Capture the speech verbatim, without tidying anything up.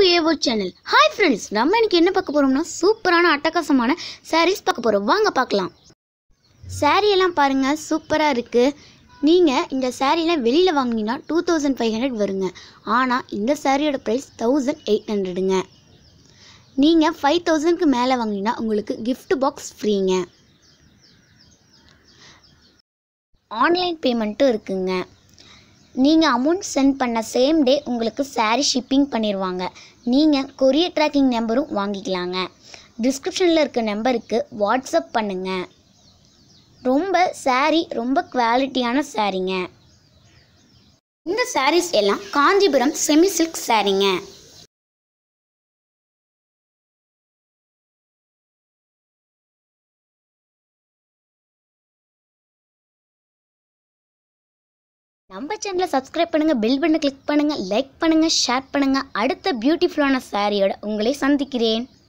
ஏவோ channel. Hi friends, நம்ம இன்னைக்கு என்ன பார்க்க போகிறோம்னா சூப்பரான அட்டகாசமான சாரீஸ் பார்க்க போகிறோம். வாங்க பார்க்கலாம். சாரீ எல்லாம் பாருங்கள், சூப்பராக இருக்குது. நீங்கள் இந்த சாரீலாம் வெளியில் வாங்கினீங்கன்னா டூ தௌசண்ட் ஃபைவ் ஹண்ட்ரட் வருங்க. ஆனால் இந்த சாரியோட ப்ரைஸ் தௌசண்ட் எயிட் ஹண்ட்ரடுங்க. நீங்கள் ஃபைவ் தௌசண்ட்க்கு மேலே வாங்கினீங்கன்னா உங்களுக்கு கிஃப்ட் பாக்ஸ் ஃப்ரீங்க. ஆன்லைன் பேமெண்ட்டும் இருக்குங்க. நீங்கள் அமௌண்ட் சென்ட் பண்ண சேம் டே உங்களுக்கு சாரீ ஷிப்பிங் பண்ணிடுவாங்க. நீங்கள் கொரியர் ட்ராக்கிங் நம்பரும் வாங்கிக்கலாங்க. டிஸ்கிரிப்ஷனில் இருக்க நம்பருக்கு வாட்ஸ்அப் பண்ணுங்கள். ரொம்ப சாரீ ரொம்ப குவாலிட்டியான சாரீங்க. இந்த சாரீஸ் எல்லாம் காஞ்சிபுரம் செமி சில்க் சாரீங்க. நம்ம சேனலை சப்ஸ்கிரைப் பண்ணுங்கள், பெல் பட்டனை கிளிக் பண்ணுங்கள், லைக் பண்ணுங்கள், ஷேர் பண்ணுங்கள். அடுத்த பியூட்டிஃபுல்லான சாரியோட உங்களை சந்திக்கிறேன்.